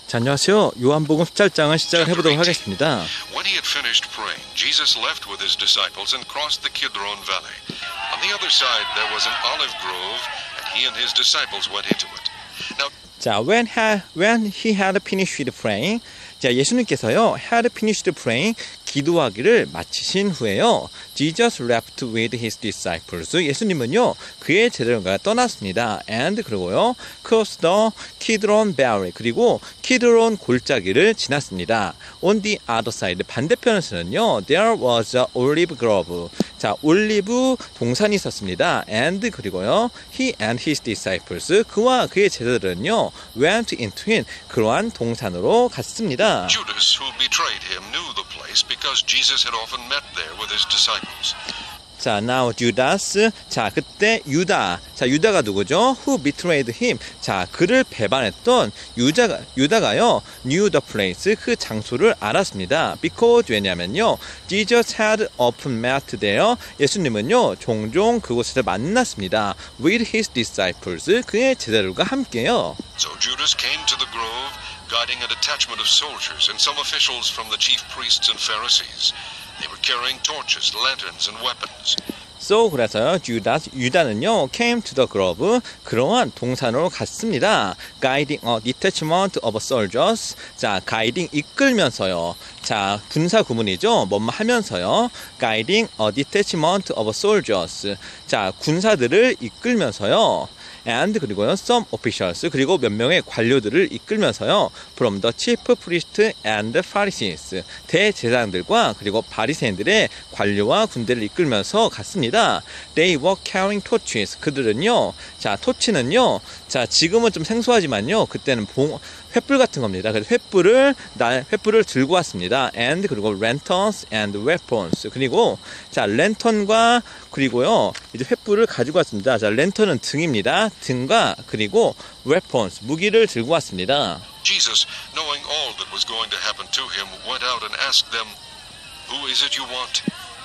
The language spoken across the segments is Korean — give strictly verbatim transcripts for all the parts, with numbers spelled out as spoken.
자, 안녕하세요. 요한복음 십칠 장을 시작을 해보도록 하겠습니다. When he had finished praying, Jesus left with his disciples and crossed the Kidron Valley. On the other side there was an olive grove, and he and his disciples went into it. Now, 자, when, ha, when he had finished praying, 자, 예수님께서요, had finished praying, 기도하기를 마치신 후에요, Jesus left with his disciples. 예수님은요, 그의 제자들과 떠났습니다. And 그리고요, crossed the Kidron Valley. 그리고 키드론 골짜기를 지났습니다. On the other side, 반대편에서는요, there was an olive grove. 자, 올리브 동산이 있었습니다. And 그리고요, he and his disciples. 그와 그의 제자들은요, went into it. 그러한 동산으로 갔습니다. Judas, who betrayed him, knew the place because Jesus had often met there with his disciples. 자, now Judas. 자, 그때 유다. 자, 유다가 누구죠? Who betrayed him. 자, 그를 배반했던 유다가, 유다가요, knew the place. 그 장소를 알았습니다. Because, 왜냐면요, Jesus had often met there. 예수님은요, 종종 그곳에서 만났습니다. With his disciples. 그의 제자들과 함께요. So Judas came to the grove, guiding a detachment of soldiers and some officials from the chief priests and Pharisees. They were carrying torches, lanterns, and weapons. So, 그래서요, 유다, 유다는요, came to the grove, 그러한 동산으로 갔습니다. Guiding a detachment of soldiers. 자, guiding, 이끌면서요. 자, 군사 구문이죠. 뭐뭐 하면서요. Guiding a detachment of soldiers. 자, 군사들을 이끌면서요. And 그리고요, some officials, 그리고 몇 명의 관료들을 이끌면서요, from the chief priest and Pharisees, 대제사장들과 그리고 바리새인들의 관료와 군대를 이끌면서 갔습니다. They were carrying torches. 그들은요, 자, 토치는요, 자, 지금은 좀 생소하지만요, 그때는 봉, 횃불 같은 겁니다. 그래서 횃불을, 나, 횃불을 들고 왔습니다. And 그리고 lanterns and weapons. 그리고, 자, 랜턴과 그리고요, 이제 횃불을 가지고 왔습니다. 자, 랜턴은 등입니다. 등과 그리고 weapons, 무기를 들고 왔습니다. Jesus, knowing all that was going to happen to him, went out and asked them, "Who is it you want?"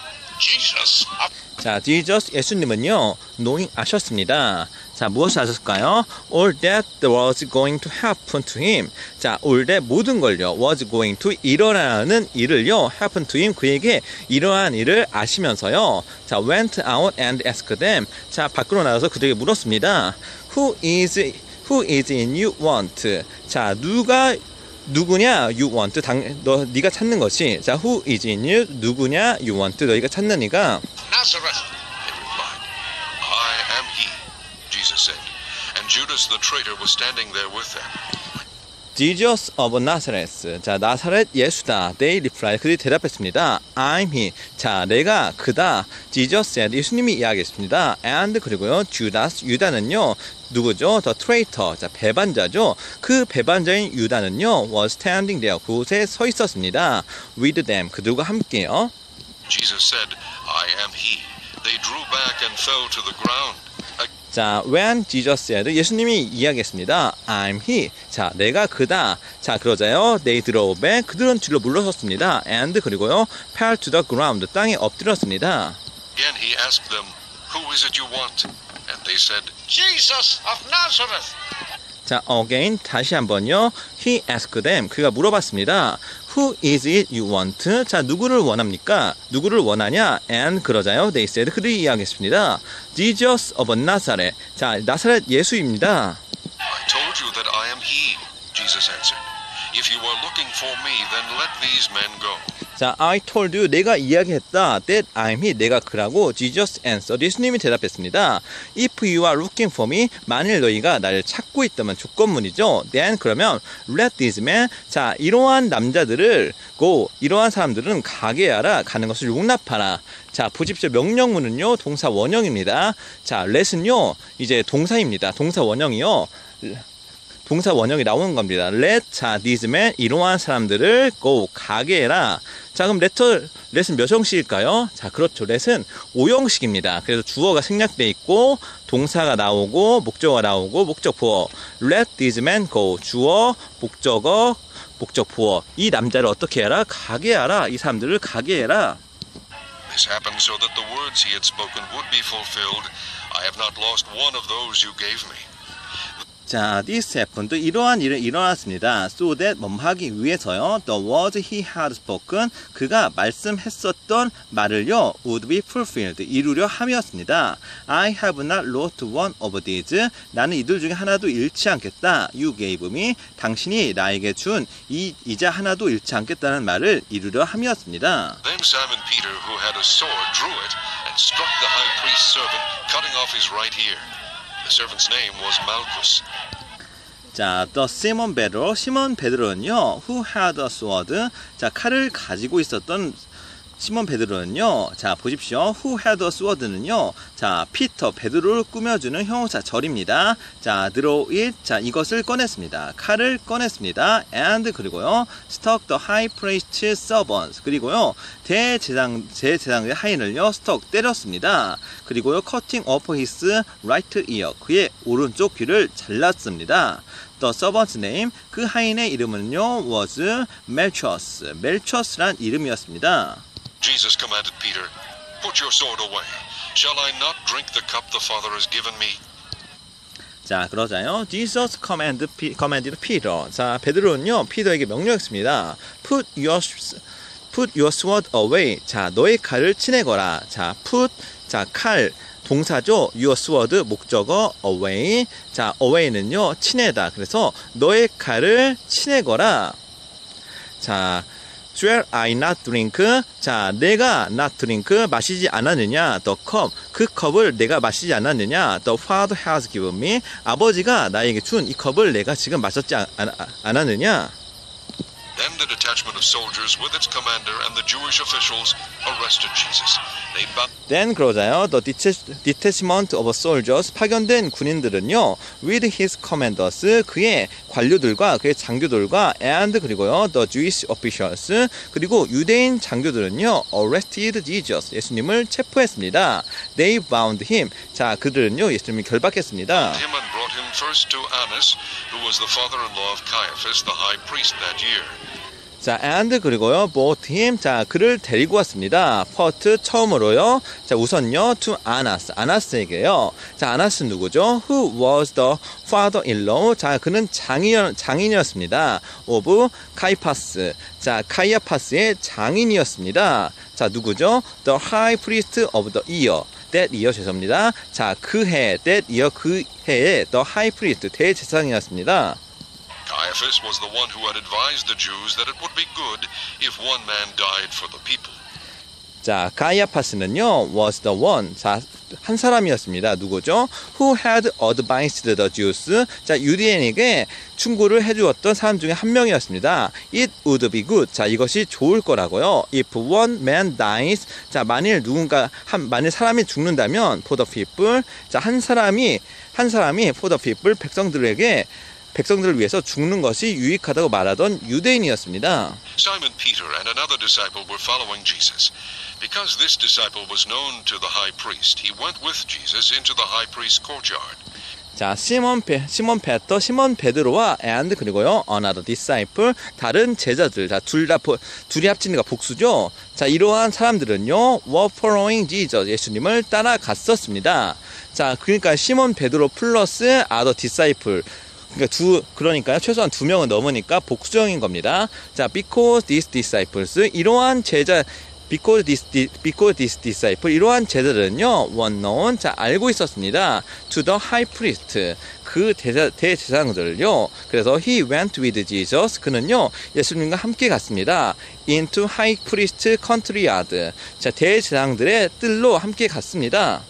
Jesus. 자, Jesus, 예수님은요, knowing 아셨습니다. 자, 무엇을 아셨을까요? All that was going to happen to him. 자, all that 모든 걸요, was going to 일어나는 일을요, happen to him, 그에게 일어난 일을 아시면서요, 자, went out and asked them. 자, 밖으로 나가서 그들에게 물었습니다. Who is, who is in you want? 자, 누가 누구냐? You want. 당, 너, 네가 찾는 것이. 자, who is in you? 누구냐? You want. 너희가 찾는 이가. Nazareth, they replied. I am he, Jesus said. And Judas the traitor was standing there with them. Jesus of Nazareth. 자, 나사렛 예수다. They replied. 그들이 대답했습니다. I'm he. 자, 내가 그다. Jesus said. 예수님이 이야기했습니다. And 그리고요, Judas, 유다는요, 누구죠? The traitor. 자, 배반자죠. 그 배반자인 유다는요, was standing there. 그곳에 서 있었습니다. With them. 그들과 함께요. Jesus said, I am he. They drew back and fell to the ground. 자, when Jesus said, 예수님이 이야기했습니다. I'm he. 자, 내가 그다. 자, 그러자요, they drew back. 그들은 뒤로 물러섰습니다. And 그리고요, fell to the ground. 땅에 엎드렸습니다. Again he asked them, Who is it you want? And they said, Jesus of Nazareth. 자, again, 다시 한번요. He asked them. 그가 물어봤습니다. Who is it you want? 자, 누구를 원합니까? 누구를 원하냐? And 그러자요, they said. 그들이 이야기했습니다. Jesus of Nazareth. 자, 나사렛 예수입니다. I told you that I am he, Jesus answered. If you are looking for me, then let these men go. 자, I told you, 내가 이야기했다. That I'm he, 내가 그라고. Jesus answered. 예수님이 대답했습니다. If you are looking for me, 만일 너희가 나를 찾고 있다면 조건문이죠. Then 그러면 let these men, 자, 이러한 남자들을 go, 이러한 사람들은 가게 하라, 가는 것을 용납하라. 자, 보십시오. 명령문은요, 동사 원형입니다. 자, let은요, 이제 동사입니다. 동사 원형이요. 동사 원형이 나오는 겁니다. Let, 자, these men, 이러한 사람들을 go, 가게 해라. 자, 그럼 let, let은 몇 형식일까요? 자, 그렇죠. let은 오 형식입니다. 그래서 주어가 생략되어 있고, 동사가 나오고, 목적어가 나오고, 목적 보어. Let these men go. 주어, 목적어, 목적 보어. 이 남자를 어떻게 해라? 가게 하라. 이 사람들을 가게 해라. This happened so that the words he had spoken would be fulfilled. I have not lost one of those you gave me. 자, this happened. 이러한 일은 일어났습니다. So that 뭐 하기 위해서요. The words he had spoken. 그가 말씀했었던 말을요. would be fulfilled. 이루려 함이었습니다. I have not lost one of these. 나는 이들 중에 하나도 잃지 않겠다. You gave me. 당신이 나에게 준 이 이자 하나도 잃지 않겠다는 말을 이루려 함이었습니다. Then Simon Peter, who had a sword, drew it and struck the high priest's servant, cutting off his right ear. The servant's name was Malchus. 자, the Simon Pedro, 시몬 베드로는요, who had a sword, 자, 칼을 가지고 있었던 시몬 베드로는요, 자, 보십시오. who had a sword는요, 자, 피터, 베드로를 꾸며주는 형용사절입니다. 자, draw it, 자, 이것을 꺼냈습니다. 칼을 꺼냈습니다. and, 그리고요, struck the high priest's servants, 그리고요, 대제장, 제제장의 하인을요, struck, 때렸습니다. 그리고요, cutting off his right ear, 그의 오른쪽 귀를 잘랐습니다. The servant's name, 그 하인의 이름은요, was Malchus, 멜처스란 이름이었습니다. Jesus commanded Peter, "Put your sword away. Shall I not drink the cup the Father has given me?" 자, 그러자요. Jesus commanded, commanded Peter. 자, 베드로는요, 피터에게 명령했습니다. Put your, put your sword away. 자, 너의 칼을 치내거라. 자, put, 자, 칼. 동사죠. Your sword 목적어 away. 자, away는요, 치내다. 그래서 너의 칼을 치내거라. 자, Shall I not drink? 자, 내가 not drink 마시지 않았느냐? The cup, 그 컵을 내가 마시지 않았느냐? The Father has given me, 아버지가 나에게 준 이 컵을 내가 지금 마셨지 않, 않, 않았느냐? Then the detachment of soldiers with its commander and the Jewish officials arrested Jesus. They bound Then 그러자요. The detachment of soldiers, 파견된 군인들은요, with his commanders, 그의 관료들과 그의 장교들과 and 그리고요, the Jewish officials, 그리고 유대인 장교들은요, arrested Jesus, 예수님을 체포했습니다. They bound him. 자, 그들은요, 예수님을 결박했습니다. him and brought him first to Annas, who was the father-in-law of Caiaphas, the high priest that year. 자, and 그리고요, brought him. 자, 그를 데리고 왔습니다. first 처음으로요. 자, 우선요, to Annas, 아나스에게요. 자, 아나스 누구죠? Who was the father-in-law? 자, 그는 장인 장인이었습니다. of Caiaphas. 자, 카이아파스의 장인이었습니다. 자, 누구죠? The high priest of the year. that year 죄송합니다. 자, 그 해, that year 그 해에 the high priest 대제사장이었습니다. Caiaphas was the one who had advised the Jews that it would be good if one man died for the people. 자, 카이아파스는요, was the one. 자, 한 사람이었습니다. 누구죠? Who had advised the Jews. 자, 유대인에게 충고를 해주었던 사람 중에 한 명이었습니다. It would be good. 자, 이것이 좋을 거라고요. If one man dies. 자, 만일 누군가, 한, 만일 사람이 죽는다면, for the people. 자, 한 사람이, 한 사람이 for the people, 백성들에게 백성들을 위해서 죽는 것이 유익하다고 말하던 유대인이었습니다. Simon Peter and another disciple were following Jesus. Because this disciple was known to the high priest, he went with Jesus into the high priest's courtyard. 자, 시몬 베, 시몬 베터, 시몬 베드로와 and 그리고요, another disciple, 다른 제자들, 자, 둘 다 둘이 합치니까 복수죠. 자, 이러한 사람들은요, were following Jesus, 예수님을 따라갔었습니다. 자, 그러니까 시몬 베드로 플러스 other disciple. 그러니까 두 그러니까요 최소한 두 명은 넘으니까 복수형인 겁니다. 자, because these disciples 이러한 제자 because this because this disciple 이러한 제자들은요 were known 자 알고 있었습니다. to the high priest 그 대자 대제사장들을요. 그래서 he went with Jesus 그는요 예수님과 함께 갔습니다. into high priest country yard 자 대제사장들의 뜰로 함께 갔습니다.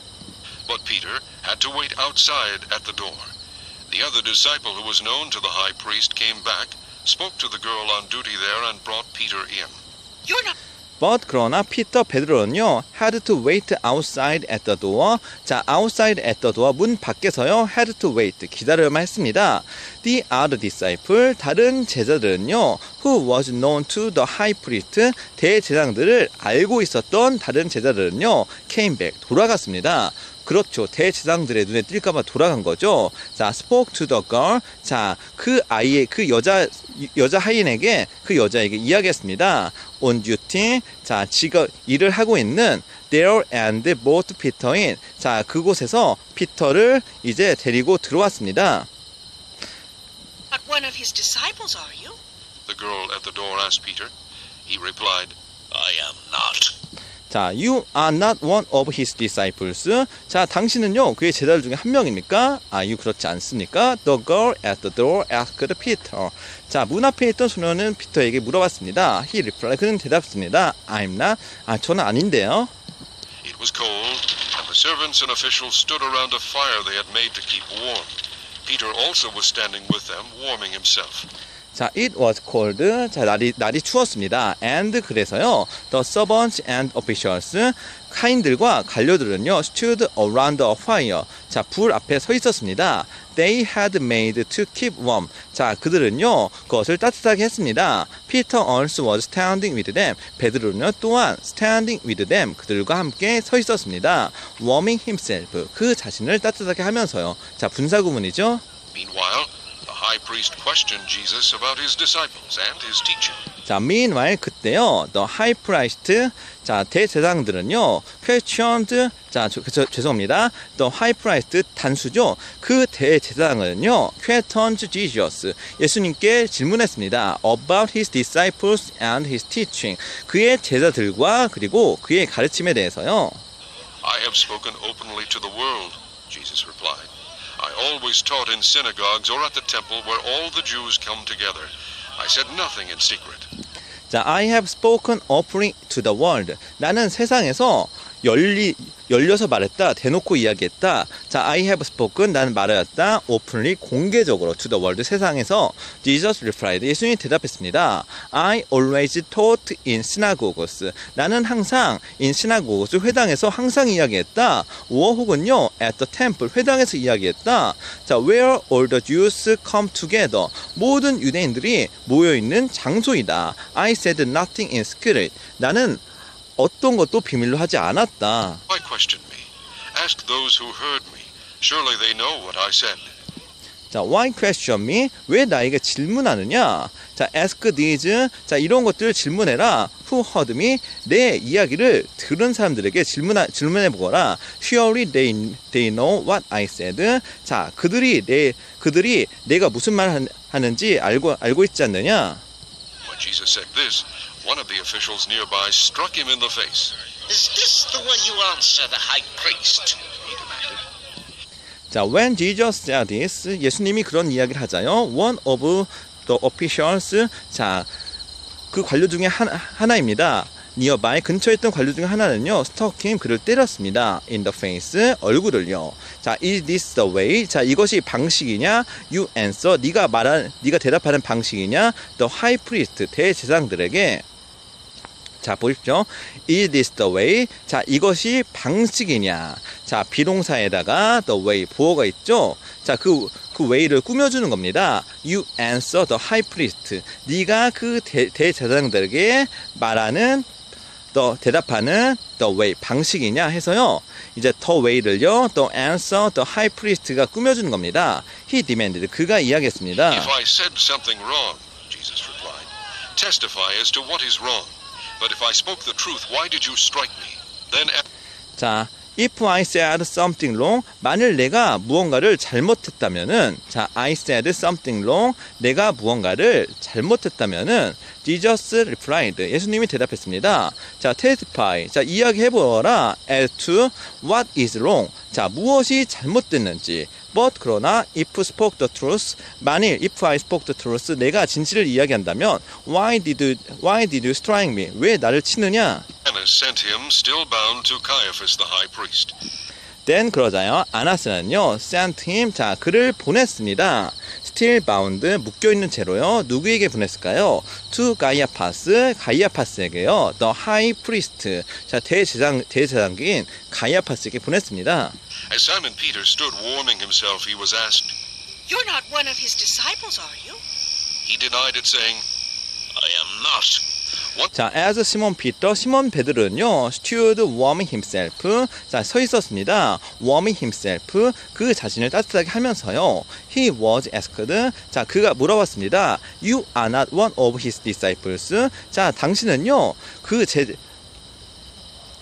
But Peter had to wait outside at the door. The other disciple who was known to the high priest came back, spoke to the girl on duty there, and brought Peter in. You're not. But 그러나 피터 베드로는요 had to wait outside at the door. 자, outside at the door 문 밖에서요 had to wait 기다려야만 했습니다. The other disciple 다른 제자들은요 who was known to the high priest 대제사장들을 알고 있었던 다른 제자들은요 came back 돌아갔습니다. 그렇죠. 대제사장들의 눈에 띌까봐 돌아간 거죠. 자, spoke to the girl. 자, 그 아이의, 그 여자, 여자 하인에게, 그 여자에게 이야기했습니다. on duty. 자, 지금 일을 하고 있는 there and brought Peter in. 자, 그곳에서 피터를 이제 데리고 들어왔습니다. one of his disciples, are you? The girl at the door asked Peter. He replied, I am not. 자, you are not one of his disciples. 자, 당신은요, 그의 제자들 중에 한 명입니까? Are you 그렇지 않습니까? The girl at the door asked Peter. 자, 문 앞에 있던 소녀는 피터에게 물어봤습니다. He replied. 그는 대답했습니다. I'm not. 아, 저는 아닌데요. It was cold, and the servants and officials stood around a fire they had made to keep warm. Peter also was standing with them, warming himself. 자, it was cold. 자, 날이, 날이 추웠습니다. And 그래서요, the servants and officials, 카인들과 관료들은요, stood around a fire. 자, 불 앞에 서 있었습니다. They had made to keep warm. 자, 그들은요, 그것을 따뜻하게 했습니다. Peter also was standing with them. 베드로는요, 또한 standing with them. 그들과 함께 서 있었습니다. Warming himself. 그 자신을 따뜻하게 하면서요. 자, 분사구문이죠. Meanwhile, the high priest questioned Jesus about his disciples and his teaching. 자, meanwhile 그때요, the high priest, 자, 대제사장들은요, questioned, 자, 저, 저, 죄송합니다, the high priest 단수죠. 그 대제사장은요, questioned Jesus, 예수님께 질문했습니다. about his disciples and his teaching, 그의 제자들과 그리고 그의 가르침에 대해서요. I have spoken openly to the world, Jesus replied. I always taught in synagogues or at the temple where all the Jews come together. I said nothing in secret. 자, I have spoken openly to the world. 나는 세상에서 열리, 열려서 말했다, 대놓고 이야기했다. 자, I have spoken, 나는 말하였다, openly, 공개적으로, to the world, 세상에서. Jesus replied, 예수님이 대답했습니다. I always taught in synagogues. 나는 항상 in synagogues, 회당에서 항상 이야기했다. or 혹은요, at the temple, 회당에서 이야기했다. 자, where all the Jews come together. 모든 유대인들이 모여있는 장소이다. I said nothing in secret. 나는 어떤 것도 비밀로 하지 않았다. Why question me? Ask those who heard me. Surely they know what I said. 자, why question me? 왜 나에게 질문하느냐? 자, ask these. 자, 이런 것들을 질문해라. Who heard me? 내 이야기를 들은 사람들에게 질문하, 질문해 보거라. Surely they, they know what I said. 자, 그들이 내 그들이 내가 무슨 말 하는지 알고 알고 있지 않느냐? When Jesus said this, one of the officials nearby struck him in the face. Is this the way you answer the high priest? He demanded. 자, when Jesus said this, 예수님이 그런 이야기를 하자요. One of the officials, 자, 그 관료 중에 하나, 하나입니다. nearby, 근처에 있던 관료 중에 하나는요, struck him, 그를 때렸습니다. in the face, 얼굴을요. 자, is this the way? 자, 이것이 방식이냐? You answer, 네가 말한, 네가 대답하는 방식이냐? The high priest, 대제사장들에게. 자, 보십시오. Is this the way? 자, 이것이 방식이냐? 자, 비동사에다가 the way, 보어가 있죠? 자, 그, 그 way를 꾸며주는 겁니다. You answer the high priest. 네가 그 대, 대제사장들에게 말하는, the, 대답하는 the way, 방식이냐 해서요. 이제 the way를요, the answer, the high priest가 꾸며주는 겁니다. He demanded. 그가 이야기했습니다. If I said something wrong, Jesus replied, testify as to what is wrong. But if I spoke the truth, why did you strike me? Then 자, if I said something wrong, 만일 내가 무언가를 잘못했다면은, 자, I said something wrong, 내가 무언가를 잘못했다면은, Jesus replied, 예수님이 대답했습니다. 자, testify, 자, 이야기해보라, as to what is wrong, 자, 무엇이 잘못됐는지. But 그러나 if spoke the truth, 만일 if I spoke the truth, 내가 진실을 이야기한다면, why did you, why did you strike me? 왜 나를 치느냐? Annas sent him, still bound, to Caiaphas the high priest. then 그러자요, 아나스는요, sent him, 자, 그를 보냈습니다. still bound, 묶여있는 채로요, 누구에게 보냈을까요? to 가이아파스, 가이아파스에게요, the high priest, 자, 대제사장, 대제사장인 가이아파스에게 보냈습니다. As Simon Peter stood warming himself, he was asked. You're not one of his disciples, are you? He denied it, saying, I am not. 자, as 시몬 피터, 시몬 베드로는요, stood warming himself, 자, 서 있었습니다. warming himself, 그 자신을 따뜻하게 하면서요. He was asked, 자, 그가 물어봤습니다. You are not one of his disciples. 자, 당신은요, 그 제,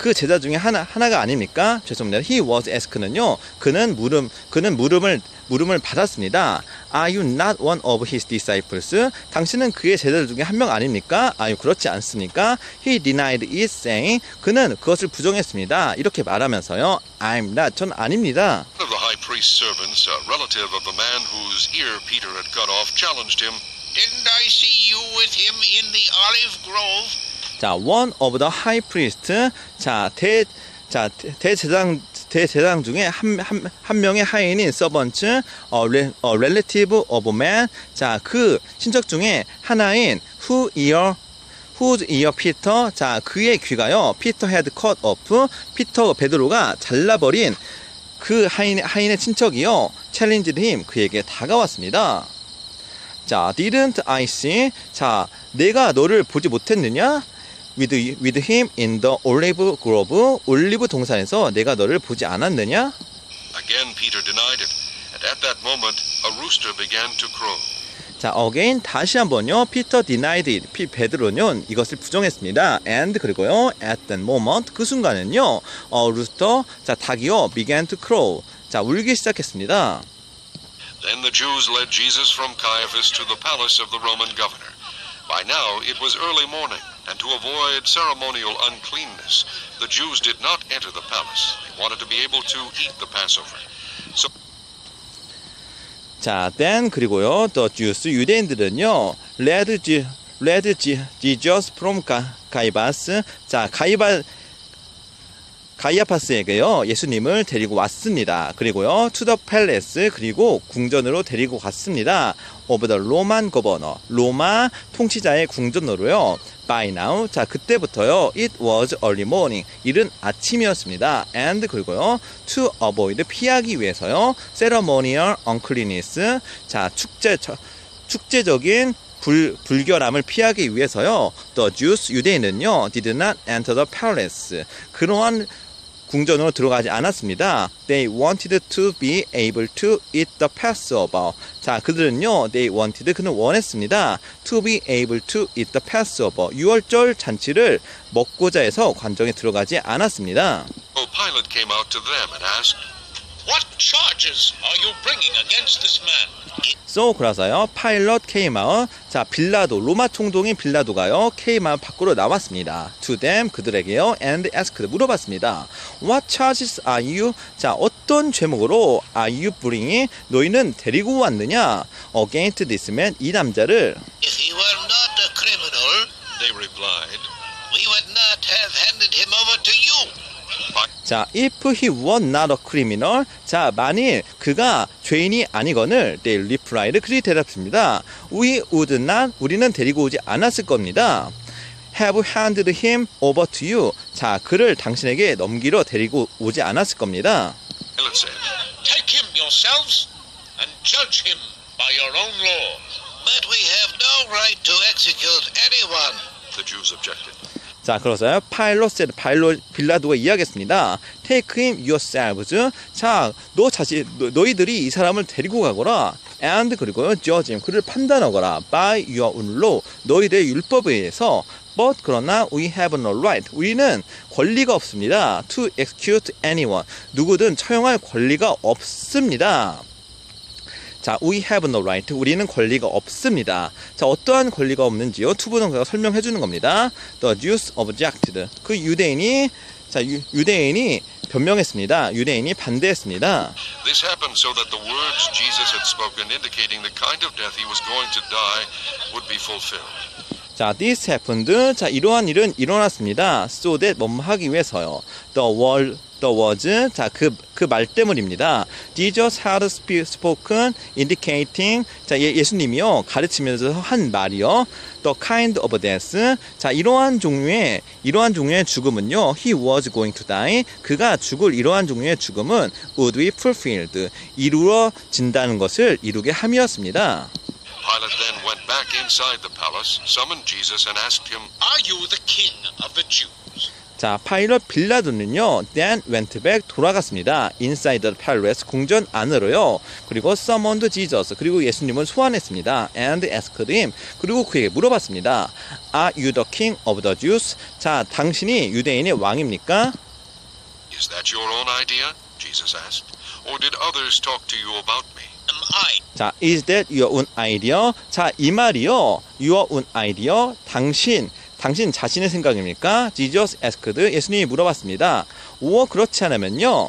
그 제자 중에 하나 하나가 아닙니까? 죄송합니다. He was asked는요. 그는 물음 그는 물음을 물음을 받았습니다. Are you not one of his disciples? 당신은 그의 제자들 중에 한 명 아닙니까? 아유, 그렇지 않습니까? He denied it, saying 그는 그것을 부정했습니다. 이렇게 말하면서요. I'm not, 전 아닙니다. One of the high priest's servants, a relative of the man whose ear Peter had cut off, challenged him. Didn't I see you with him in the olive grove? 자, one of the high priest, 자, 대, 자, 대제사장, 대제사장 중에 한, 한, 한 명의 하인인 서번츠, 어, 레, 어, relative of man, 자, 그 친척 중에 하나인 who ear, whose ear Peter, 자, 그의 귀가요, Peter had cut off, 피터 베드로가 잘라버린 그 하인, 하인의 친척이요, challenged him, 그에게 다가왔습니다. 자, didn't I see, 자, 내가 너를 보지 못했느냐? With, with him in the olive grove, 올리브 동산에서 내가 너를 보지 않았느냐? Again Peter denied it, and at that moment a rooster began to crow. 자, again 다시 한번요. Peter denied it. 피 베드로는 이것을 부정했습니다. And 그리고요. At that moment 그 순간은요. 어, rooster, 자, 닭이요. began to crow. 자, 울기 시작했습니다. Then the Jews led Jesus from Caiaphas to the palace of the Roman governor. By now it was early morning, and to avoid ceremonial uncleanness, the Jews did not enter the palace. They wanted to be able to eat the Passover. So 자, then 그리고요. The Jews, 유대인들은요. led, G, led G, Jesus from Caiaphas. 자, 가이바 가이아파스에게요. 예수님을 데리고 왔습니다. 그리고요. to the palace, 그리고 궁전으로 데리고 갔습니다. of the Roman governor, 로마 통치자의 궁전으로요. by now, 자, 그때부터요. it was early morning, 이른 아침이었습니다. and 그리고요. to avoid, 피하기 위해서요. ceremonial uncleanness, 자, 축제 축제적인 불, 불결함을 피하기 위해서요. The Jews, 유대인은요. did not enter the palace, 그러한 궁전으로 들어가지 않았습니다. They wanted to be able to eat the Passover. 자, 그들은요. They wanted, 그는 원했습니다. To be able to eat the Passover. 유월절 잔치를 먹고자 해서 관정에 들어가지 않았습니다. So Pilate came out to them and asked, What charges are you bringing against this man? So, 그래서요. Pilate came out. 자, 빌라도, 로마 총독인 빌라도가요. came out 밖으로 나왔습니다. To them, 그들에게요. And asked, 물어봤습니다. What charges are you? 자, 어떤 죄목으로 are you bringing? 너희는 데리고 왔느냐? Against this man, 이 남자를. If he were not a criminal, they replied, we would not have handed him over to you. 자, if he was not a criminal, 자, 만일 그가 죄인이 아니거늘, they replied, 그리 대답습니다. We would not, 우리는 데리고 오지 않았을 겁니다. have handed him over to you, 자, 그를 당신에게 넘기러 데리고 오지 않았을 겁니다. Pilate said, Take him yourselves and judge him by your own law. But we have no right to execute anyone. the Jews objected. 자, 그래서요. 파일롯, 파일롯, 빌라도가 이야기했습니다. Take him yourselves. 자, 너 자신, 너, 너희들이 이 사람을 데리고 가거라. And 그리고요. judge him, 그를 판단하거라. By your own law, 너희들의 율법에 의해서. But 그러나 we have no right, 우리는 권리가 없습니다. To execute anyone, 누구든 처형할 권리가 없습니다. 자, we have no right, 우리는 권리가 없습니다. 자, 어떠한 권리가 없는지요? 투부는 그가 설명해 주는 겁니다. The Jews objected, 그 유대인이, 자, 유, 유대인이 변명했습니다. 유대인이 반대했습니다. This happened so that the words Jesus had spoken indicating the kind of death he was going to die would be fulfilled. 자, this happened. 자, 이러한 일은 일어났습니다. So that 뭐뭐 하기 위해서요. The word, the words. 자, 그, 그 말 때문입니다. Jesus had spoken, indicating. 자, 예, 예수님이요. 가르치면서 한 말이요. The kind of death. 자, 이러한 종류의, 이러한 종류의 죽음은요. He was going to die. 그가 죽을 이러한 종류의 죽음은 would be fulfilled. 이루어진다는 것을 이루게 함이었습니다. Pilate then went back inside the palace, summoned Jesus, and asked him, Are you the king of the Jews? 자, 파일럿 빌라도는요, then went back, 돌아갔습니다. inside the palace, 궁전 안으로요. 그리고 summoned Jesus, 그리고 예수님을 소환했습니다. and asked him, 그리고 그에게 물어봤습니다. Are you the king of the Jews? 자, 당신이 유대인의 왕입니까? Is that your own idea? Jesus asked. Or did others talk to you about me? Am I? 자, is that your own idea? 자, 이 말이요, your own idea, 당신, 당신 자신의 생각입니까? Jesus asked, 예수님이 물어봤습니다. or 그렇지 않으면요,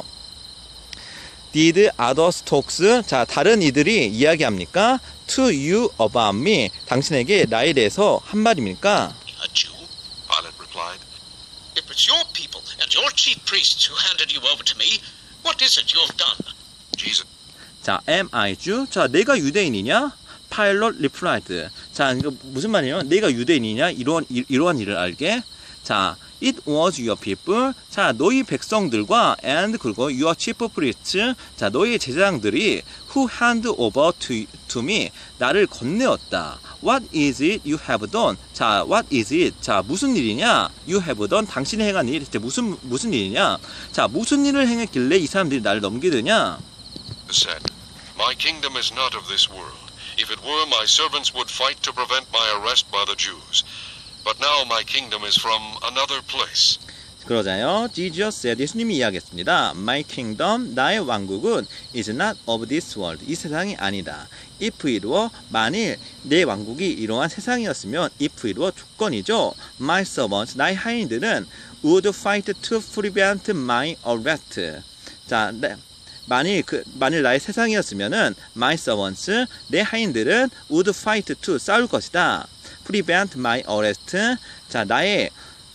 did others talk? 자, 다른 이들이 이야기합니까? to you about me, 당신에게 나에 대해서 한 말입니까? A Jew? Pilate replied. It was your people and your chief priests who handed you over to me. What is it you've done? Jesus. 자, am I Jew? 자, 내가 유대인이냐? Pilate replied. 자, 이거 무슨 말이에요? 내가 유대인이냐? 이러한, 이, 이러한 일을 알게. 자, it was your people. 자, 너희 백성들과 and 그리고 your chief priests. 자, 너희 제사장들이 who hand over to, to me. 나를 건네었다. What is it you have done? 자, what is it? 자, 무슨 일이냐? You have done. 당신이 행한 일. 무슨, 무슨 일이냐? 자, 무슨 일을 행했길래 이 사람들이 나를 넘기느냐? said, My kingdom is not of this world. If it were, my servants would fight to prevent my arrest by the Jews. But now my kingdom is from another place. 그러자요, Jesus said, 예수님이 이야기했습니다. My kingdom, 나의 왕국은 is not of this world. 이 세상이 아니다. If it were, 만일 내 왕국이 이러한 세상이었으면 if it were 조건이죠. My servants, 나의 하인들은 would fight to prevent my arrest. 자, 네. 만일 그 만일 나의 세상이었으면은 my servants, 내 하인들은 would fight to, 싸울 것이다. prevent my arrest. 자, 나의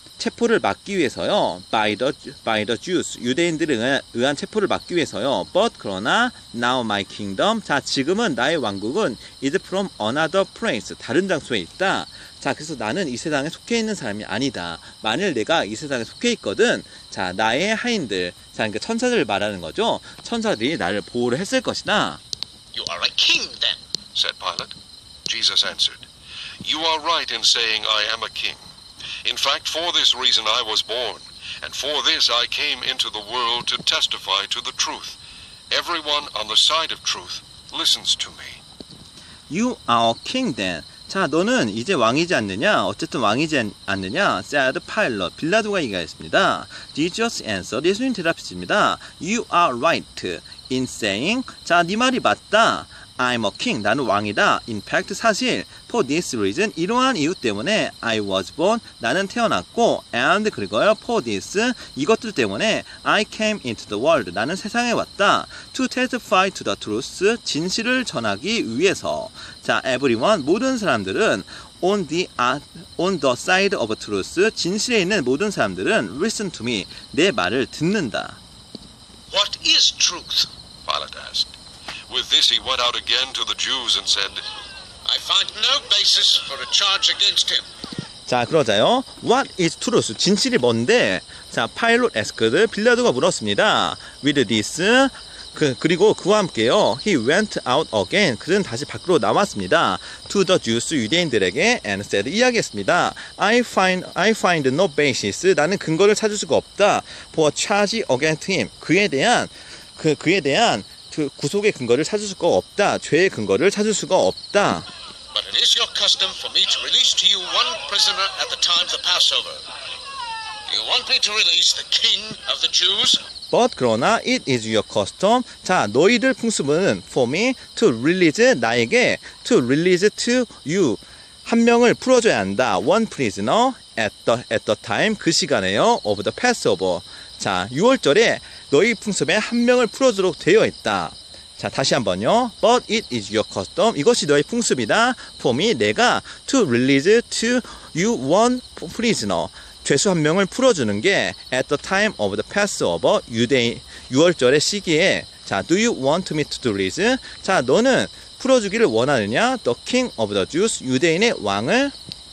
체포를 막기 위해서요. by the by the Jews, 유대인들에 의한 체포를 막기 위해서요. but 그러나 now my kingdom, 자, 지금은 나의 왕국은 is from another place, 다른 장소에 있다. 자, 그래서 나는 이 세상에 속해 있는 사람이 아니다. 만일 내가 이 세상에 속해 있거든, 자, 나의 하인들, 자, 그러니까 천사들을 말하는 거죠. 천사들이 나를 보호를 했을 것이다. You are a king then. Said Pilate. Jesus answered, You are right in saying I am a king. In fact, for this reason I was born, and for this I came into the world to testify to the truth. Everyone on the side of truth listens to me. You are a king then. 자, 너는 이제 왕이지 않느냐? 어쨌든 왕이지 않느냐? said Pilate. 빌라도가 얘기했습니다. Jesus answered. 예수님 대답했습니다. You are right in saying. 자, 네 말이 맞다. I'm a king. 나는 왕이다. In fact, 사실 for this reason, 이러한 이유 때문에 I was born. 나는 태어났고 and 그리고요 for this, 이것들 때문에 I came into the world. 나는 세상에 왔다. To testify to the truth. 진실을 전하기 위해서. 자, everyone, 모든 사람들은 on the on the side of truth. 진실에 있는 모든 사람들은 listen to me. 내 말을 듣는다. What is truth? Pilate asked. With this he went out again to the Jews and said, I find no basis for a charge against him. 자, 그러자요. What is truth? 진실이 뭔데? 자, Pilate asked. 빌라도가 물었습니다. With this, 그, 그리고 그와 함께요. He went out again. 그는 다시 밖으로 나왔습니다. To the Jews, 유대인들에게 and said, 이야기했습니다. I find, I find no basis. 나는 근거를 찾을 수가 없다. For a charge against him. 그에 대한, 그, 그에 대한 그 구속의 근거를 찾을 수가 없다. 죄의 근거를 찾을 수가 없다. But it is your custom for me to release to you one prisoner at the time of the Passover. Do you want me to release the king of the Jews? But 그러나 it is your custom. 자, 너희들 풍습은 for me to release, 나에게 to release to you, 한 명을 풀어줘야 한다. One prisoner at the at the time, 그 시간에요. of the Passover. 자, 유월절에 너희 풍습에 한 명을 풀어주도록 되어 있다. 자, 다시 한번요. But it is your custom. 이것이 너희 풍습이다. For me, 내가 to release to you one prisoner. 죄수 한 명을 풀어주는 게 at the time of the Passover, 유대 유월절의 시기에. 자, do you want me to release? 자, 너는 풀어주기를 원하느냐? The king of the Jews, 유대인의 왕을.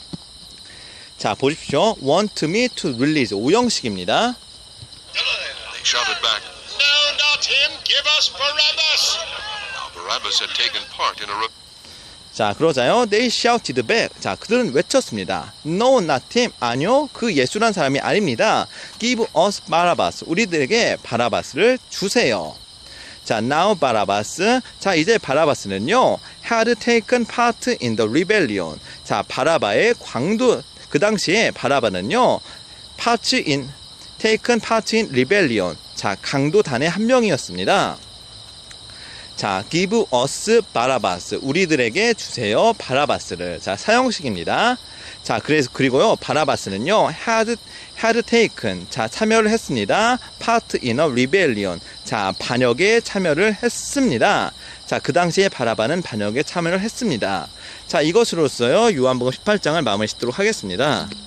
자, 보십시오. Want me to release, 오형식입니다. They shouted back, No, not him. Give us Barabbas. Now Barabbas had taken part in a rebellion. 자, 그러자요. They shouted back. 자, 그들은 외쳤습니다. No, not him. 아니요, 그 예수란 사람이 아닙니다. Give us Barabbas. 우리들에게 바라바스를 주세요. 자, now 바라바스. 자, 이제 바라바스는요, had taken part in the rebellion. 자, 바라바의 광도, 그 당시에 바라바는요, part in, taken part in rebellion. 자, 강도단의 한 명이었습니다. 자, give us 바라바스. 우리들에게 주세요, 바라바스를. 자, 사형식입니다. 자, 그래서, 그리고요, 바라바스는요, had, had taken. 자, 참여를 했습니다. part in a rebellion. 자, 반역에 참여를 했습니다. 자, 그 당시에 바라바는 반역에 참여를 했습니다. 자, 이것으로써요, 요한복음 십팔 장을 마무리 짓도록 하겠습니다.